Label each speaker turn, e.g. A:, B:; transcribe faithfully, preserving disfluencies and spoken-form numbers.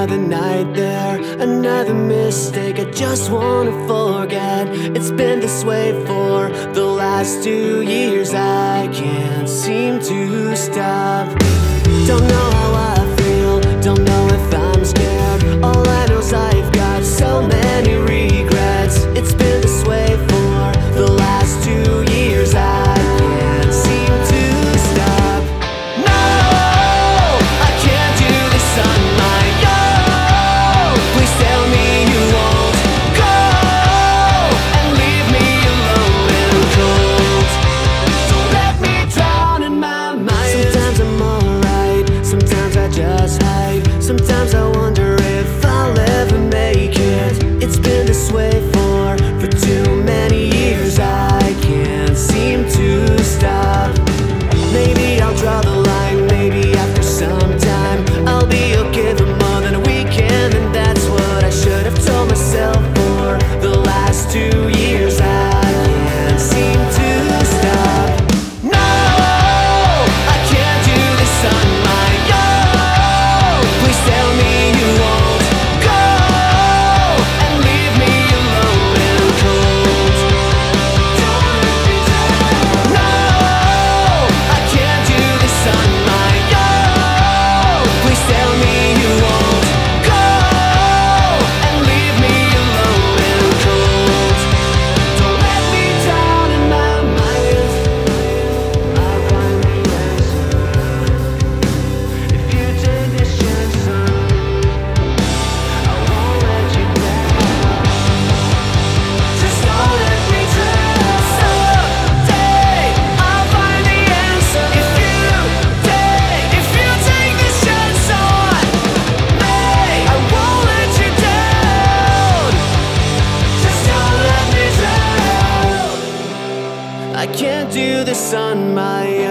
A: Another night there, another mistake I just wanna forget. It's been this way for the last two years. I can't seem to stop. Don't know how I feel, don't know if I'm scared. All I know is I've got so many regrets. It's been this way for the last two years. I can't seem to stop. No, I can't do this on my own. Please tell me you won't go and leave me alone and cold. Don't let me drown in my mind. Sometimes I'm alright, sometimes I just hide. Sometimes I wonder if I'll ever make it. It's been this way for, for too many years. I can't seem to stop. Maybe I'll draw the line, maybe after some time I'll be okay for more than a weekend. And that's what I should have told myself for the last two years. I can't seem to stop. No, I can't do this on my own. Please tell me you won't go and leave me alone and cold. Don't let me down. No, I can't do this on my own. Please tell me you won't go and leave me alone and cold. Don't let me down in my mind. I'll find the answer. If you take this chance on me, I won't let you down. Just don't let me down. Someday I'll find the answer. If you take, if you take this chance on me, I won't let you down. Just don't let me down. I can't do this on my